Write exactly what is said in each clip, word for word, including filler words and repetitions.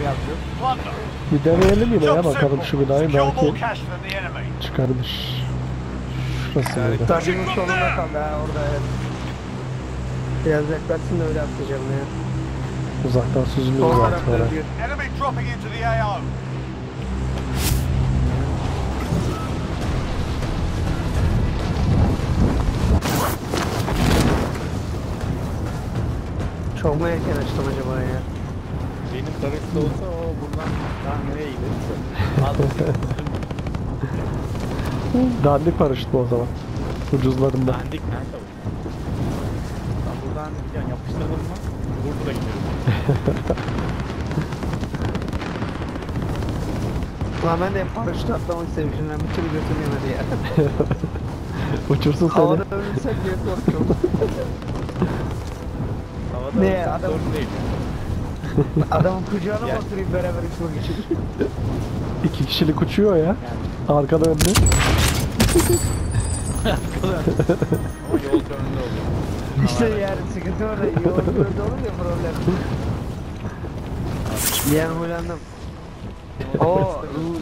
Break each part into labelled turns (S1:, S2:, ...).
S1: yazıyor.
S2: Bir deneyelim yine ya, bakalım şu binayı, belki çıkarmış. Şurası yani.
S1: Stadyumun sonunda kaldı ha orada, evet. Biraz yaklaşsın da öyle atlayacağım ya.
S2: Uzaktan süzülüyoruz artık oraya.
S1: Çok mu erken açtım acaba ya?
S3: Benim tarafta olsa o buradan daha nereye giderse.
S2: Dandik paraşüt bu o zaman. Ucuzlarında.
S3: Dandik nerede bu? Ben buradan yani yapıştırdım mı? Burada gidiyorum.
S1: Ulan ben de hep paraşüt atlamak istemişim. Ben bir türlü götüm yemedi ya.
S2: Uçursun seni.
S1: Havada ölürsek diye korkuyorum.
S3: Havada
S1: Ne
S3: ölsem
S1: adam?
S3: sorun değil.
S1: Adamın kucağına mı
S3: Yani.
S1: oturayım beraber uçmak için?
S2: İki kişilik uçuyor ya.
S3: Yani.
S2: Arkada önlü.
S3: Ama yolcu önünde oluyor.
S1: İşte yani sıkıntı orada. Yolun önünde olur ya problem. Yani huylandım. Ooo.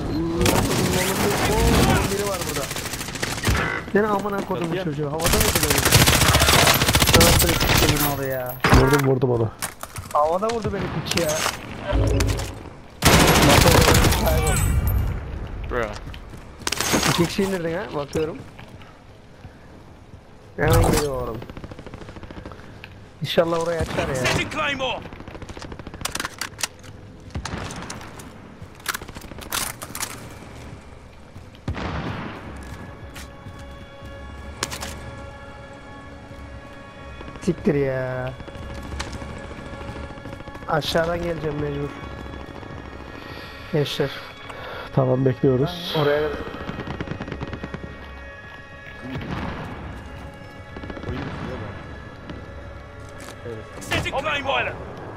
S1: Biri var burada. Seni amına kodumun çocuğu. Havada mıydı böyle? Sana direkt kimin oldu ya.
S2: Vurdum vurdum onu.
S1: Havada vurdu beni piç ya.
S3: Bro.
S1: İki kişi indirdin ha, bakıyorum. Hemen geliyorum. İnşallah orayı açar ya. Siktir ya. Aşağıdan geleceğim mecbur. Gençler.
S2: Tamam, bekliyoruz.
S1: Oraya
S3: Oyun size bak. Evet.
S4: Setting Claymore!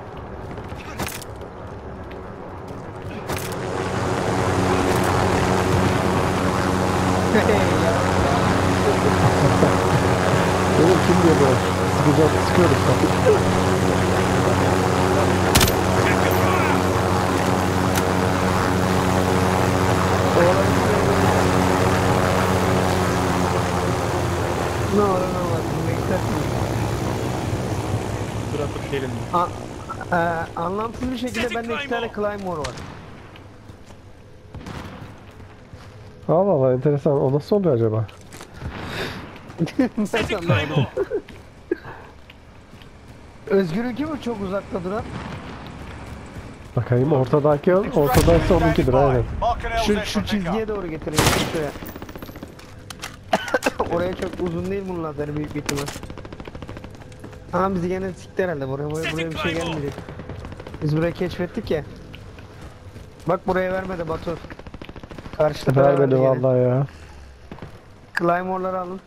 S2: Oğlum kim diyor böyle? Sıkacak, sıkıyoruz tabii.
S1: Ne olur ne olmaz.
S3: Dur atıp gelin.
S1: A e, anlamsız bir şekilde bende iki tane Claymore var.
S2: Allah Allah, enteresan. O nasıl oluyor acaba?
S4: Setting Claymore!
S1: Özgür'ünki mi çok uzakta duran?
S2: Bakayım, ortadaki ortadaysa onunkidir, aynen.
S1: Şu, şu çizgiye doğru getireyim. Şuraya. Oraya çok uzun değil bunun lazeri, büyük bir ihtimal. Ama bizi gene sikti herhalde, buraya, buraya, buraya bir şey gelmeyecek. Biz burayı keşfettik ya. Bak buraya vermedi Batu. Karşıda
S2: Vermedi vallahi ya.
S1: Claymore'ları alın.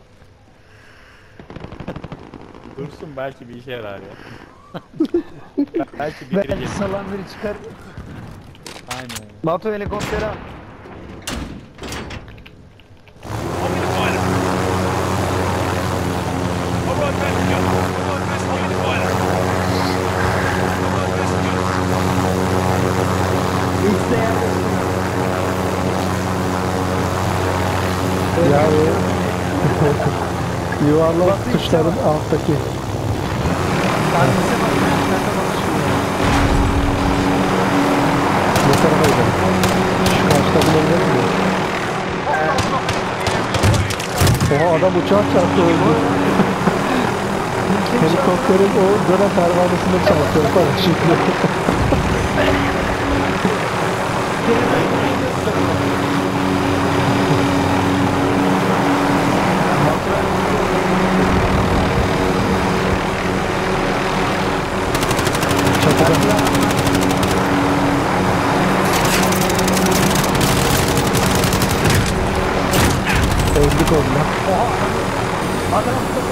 S3: Dursun, belki bir işe yarar ya. belki biri
S1: Belki
S3: gelir.
S1: salan biri çıkar.
S3: Aynen.
S1: Batu helikopteri al.
S4: Alright, passenger! Alright, passenger pilot! Alright, passenger!
S1: İsteyen
S2: Yani yuvarlak tuşların alttaki.
S1: Hangisi var? Nerede bakışıyor?
S2: Ne tarafa gidelim? Şu karşıda bulabilir mi? Oha, adam uçağa çarptı, öldü. Helikopterin o dönem pervanesine çarptı falan şimdi. Çatıda. Öldük onunla.
S1: Adam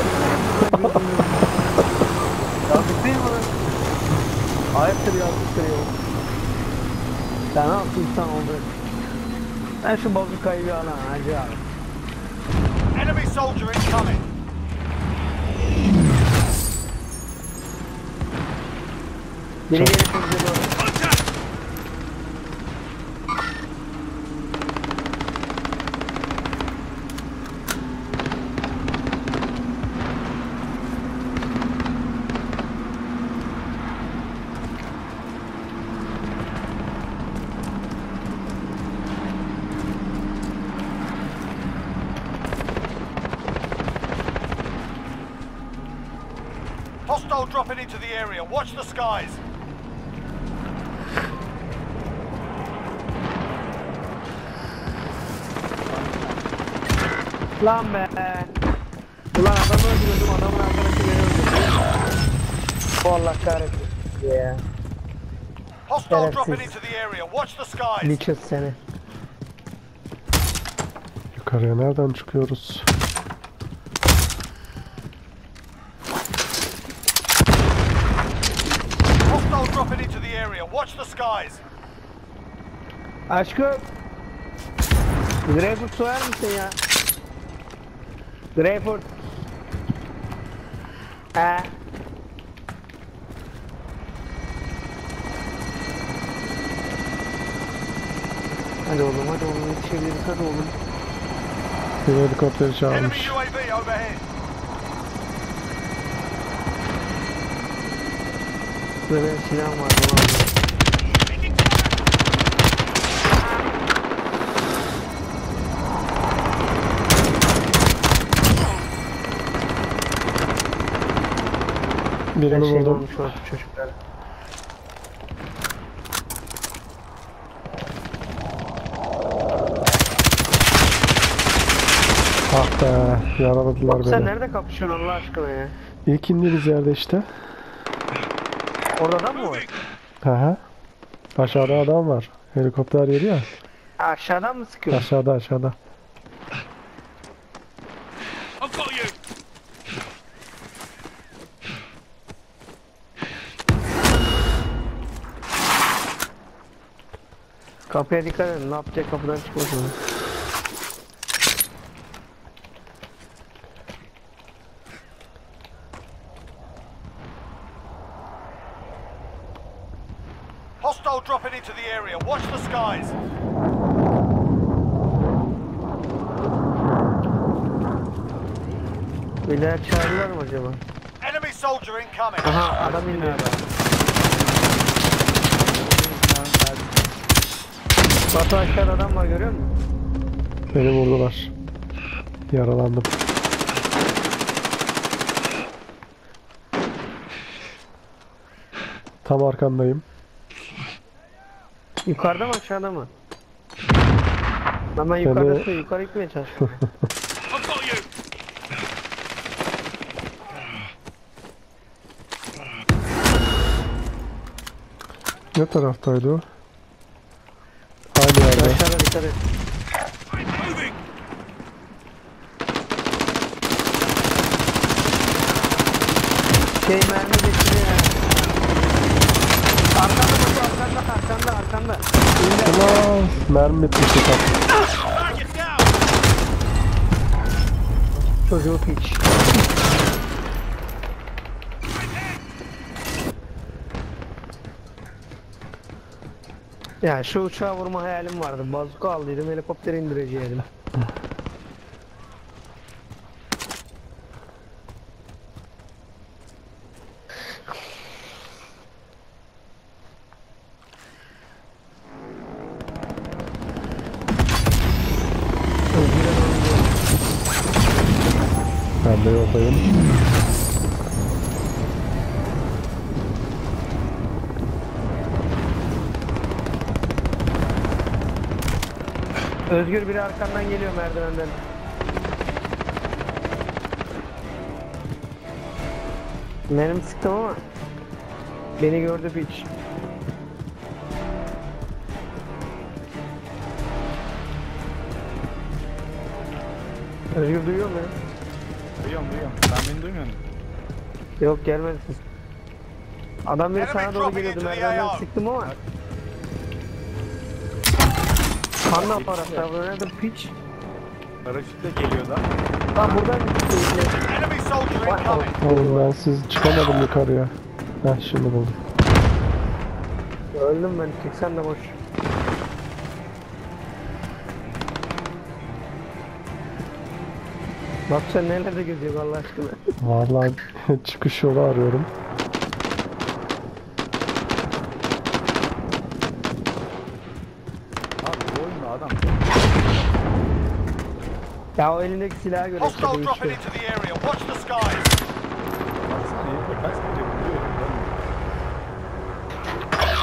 S1: yazık değil mi lan? Ayıptır, yazıktır ya. Sen ne yaptın sen oldu? Ben şu bazukayı bir alayım hacı abi.
S4: Enemy soldier incoming!
S1: Biri gelip bize doğru.
S4: Contact! dropping into the area. Watch the skies.
S1: Lan be. Ulan adamı öldürdüm, adamın arkadaşı beni öldürdü. Allah kahretsin ya.
S4: Hostile
S1: Şerefsiz.
S4: dropping into the area. Watch the skies.
S1: Lichus seni.
S2: Yukarıya nereden çıkıyoruz?
S4: Hostile dropping into the area. Watch the skies.
S1: Aşkım. Greyfurt soyar mısın ya? Greyfurt. He. Hadi oğlum, hadi oğlum, yetişebiliriz, hadi oğlum.
S2: Bir helikopteri
S4: Enemy
S2: çağırmış.
S4: U A V overhead.
S1: Böyle silahım var, bunu aldım. Her
S2: Birini
S1: şey
S2: buldum.
S1: olmuş orada çocuklar.
S2: Ah be, yaraladılar
S1: Sen
S2: beni.
S1: nerede kapışıyorsun Allah aşkına ya?
S2: İlk indiğimiz yerde işte.
S1: Orada da mı var?
S2: Hı hı. Aşağıda adam var. Helikopter yeri ya.
S1: Aşağıdan mı sıkıyor?
S2: Aşağıda aşağıda.
S4: I've got you.
S1: Kapıya dikkat edin, ne yapacak kapıdan çıkmasın.
S4: Hostile dropping into the area. Watch the skies.
S1: Beyler çağırırlar mı acaba?
S4: Enemy soldier incoming.
S1: Aha, adam indi adam. Batu aşağıda adam var, görüyor musun?
S2: Beni vurdular. Yaralandım. Tam arkandayım.
S1: Yukarıda mı aşağıda mı? Lan ben
S2: Beni-
S1: yukarıda yukarı gitmeye çalışıyorum.
S4: I've got you.
S2: Ne taraftaydı o? Aynı yerde.
S1: Aşağıda dikkat et.
S4: Moving.
S1: Şey mermi geçti ya. Arkanda Batu, arkanda, arkanda, arkanda. İndi.
S2: Ulan mermi bitmişti tam.
S4: Target down.
S1: Çocuğu piç. Ya şu uçağa vurma hayalim vardı. Bazuka aldıydım, helikopteri indireceğim.
S2: Ben de yoldayım.
S1: Özgür biri arkandan geliyor merdivenden. Benim sıktım ama beni gördü piç. Özgür duyuyor mu?
S3: Duyuyorum duyuyorum. Sen beni duymuyor musun?
S1: Yok, gelmedi siz. Adam biri
S4: Enemy
S1: sana doğru
S4: dropping
S1: geliyordu,
S4: into the
S1: merdivenden
S4: A R.
S1: sıktım ama. Kan aparatlar bu nedir piç?
S3: Paraşütle geliyor da.
S1: Lan buradan gitti.
S4: Enemy soldier
S1: Vay
S4: incoming.
S2: Oğlum ben siz çıkamadım yukarıya. Heh şimdi buldum.
S1: Öldüm ben, çıksan da boş. Bak sen nelerde geziyorsun Allah aşkına.
S2: Vallahi çıkış yolu arıyorum.
S3: Abi bu oyunda adam.
S1: Ya o elindeki silaha göre işte
S4: Hostile dropping
S1: değişiyor.
S4: into the area. Watch the skies.
S3: Baksana herifle kaç kere vuruyor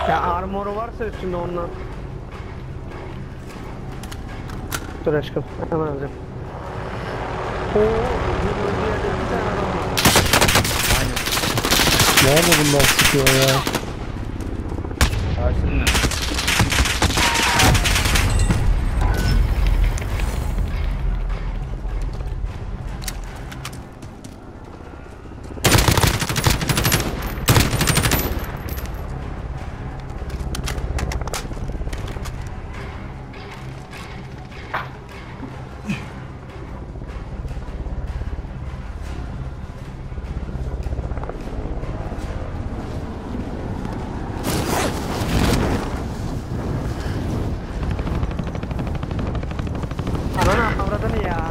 S1: Ya armoru varsa üstünde ondan. Dur aşkım hemen alacağım. Oo, bir öldü yerde bir tane adam var.
S3: Aynen.
S2: Nerede bunlar sıkıyor ya?
S3: Karşında.
S1: Ananı avradını ya.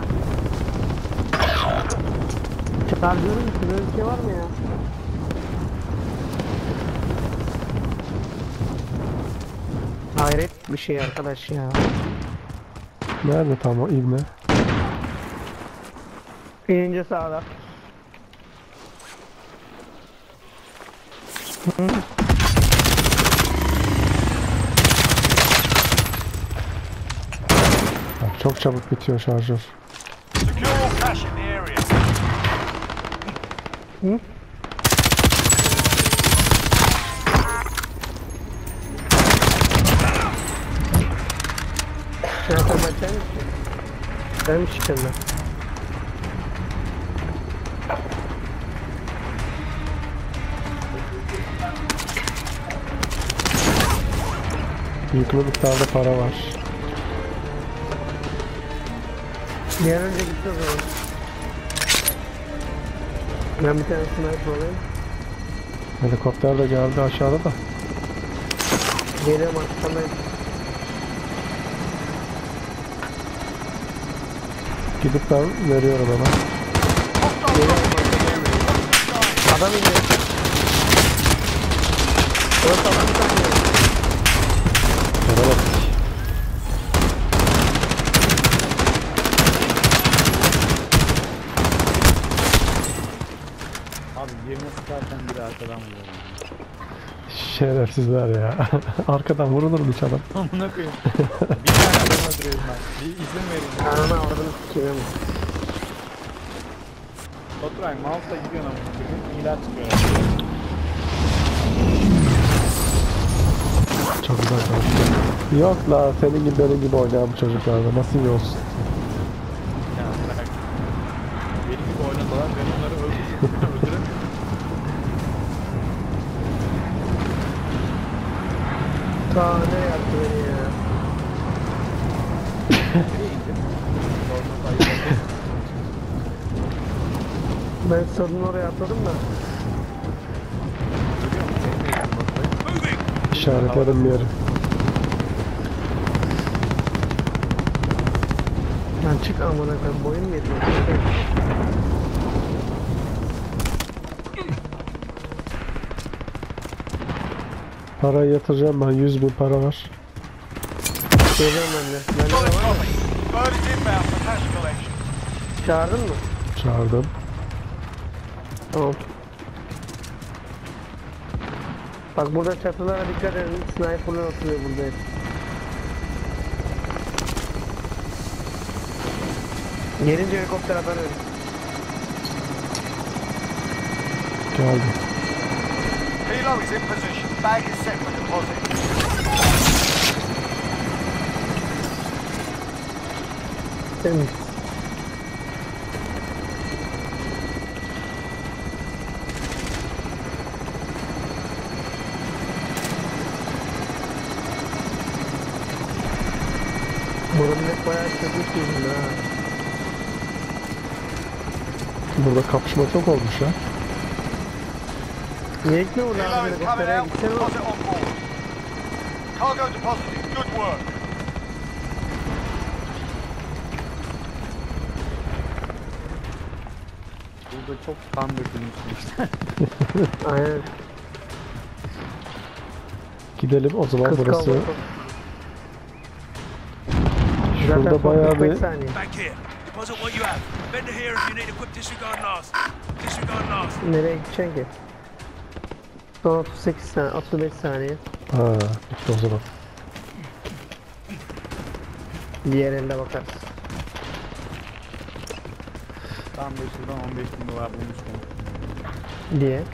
S1: Çağırıyorum ki böyle bir şey var mı ya? Hayret bir şey arkadaş ya.
S2: Nerede tam o ibne?
S1: Birinci sağda.
S2: Bak, çok çabuk bitiyor şarjör.
S4: Secure all cash in the area.
S1: Hı? Sen sen ben sen misin? Ben mi çıkıyorum ben?
S2: Yüklü miktarda para var.
S1: Bir an önce gitti o zaman. Ben bir tane sniper olayım.
S2: Helikopter de geldi aşağıda da.
S1: Geliyorum arkandayım.
S2: Gidip ben veriyorum ona.
S1: Geliyorum arkandayım. Adam indi. Orası adam bir tane.
S2: Evet.
S3: Abi yerine sıkarken biri arkadan vuruyor.
S2: Şerefsizler ya. Arkadan vurulur mu hiç adam?
S3: Amına koyayım. Bir tane adam öldürüyorum ben. Bir izin verin.
S1: Ananı avradını sikeyim ama.
S3: Oturayım mouse'la gidiyorsun ama. Bugün iyiler çıkıyor.
S2: Çok güzel konuştu. Yok la senin gibi benim gibi oynayan bu çocuklarda nasıl iyi olsun?
S3: Ya bırak. Benim gibi oynadılar. Ben onları öldürüyorum. Öldüremiyorum.
S1: Ta ne yaptı beni ya?
S3: Nereye indin? Orada sayıda.
S1: Ben sorun oraya atladım da.
S2: İşaretlerim bir yeri.
S1: Lan çık amına koyayım boyun mu yetmiyor?
S2: Parayı yatıracağım ben yüz bin para var.
S1: Geliyorum ben de. Ben de
S4: Solid
S1: var mı?
S4: copy. Bird is inbound for cash collection.
S1: Çağırdın mı?
S2: Çağırdım.
S1: Tamam. Bak burada çatılara dikkat edin. Sniper'lar oturuyor burada hep. Gelince helikopter atarım.
S2: Geldim.
S4: Helo is in position. Bag is set for deposit.
S1: Temiz. Buranın hep bayağı çabuk yüzünde ha.
S2: Burada kapışma çok olmuş ya.
S1: Niye gitmiyor burada
S4: Helo
S1: abi
S4: is coming
S1: helikoptere
S4: out with
S1: gitsene oğlum.
S4: deposit on board. Cargo deposited. Good work.
S3: Burada çok kan dökülmüşsün işte.
S1: Aynen.
S2: Gidelim o zaman
S1: Kız
S2: burası.
S1: kavgası.
S2: Şurada
S1: Zaten
S2: bayağı
S1: son kırk beş
S2: bir
S1: saniye.
S5: Back here. Deposit what you have. Bend to here if you need equip disregard last. Disregard last.
S1: Nereye gideceksin ki? Son otuz sekiz saniye, otuz beş saniye.
S2: Ha, bitti o zaman.
S1: Diğer elde bakarız.
S3: Tam da şuradan on beş bin dolar bulmuştum.
S1: Diye.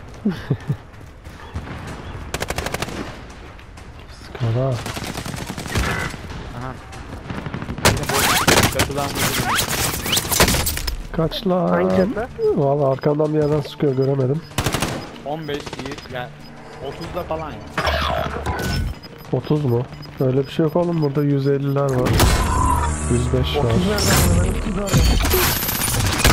S2: Skala.
S3: Aha. Katılan mı?
S2: Kaç lan?
S1: Hangi cepte?
S2: Valla arkamdan bir yerden sıkıyor, göremedim.
S3: on beş değil yani otuzda falan ya.
S2: otuz mu? Öyle bir şey yok oğlum, burada yüz elliler var. yüz beş var.
S1: otuz nereden? Ben otuz nereden?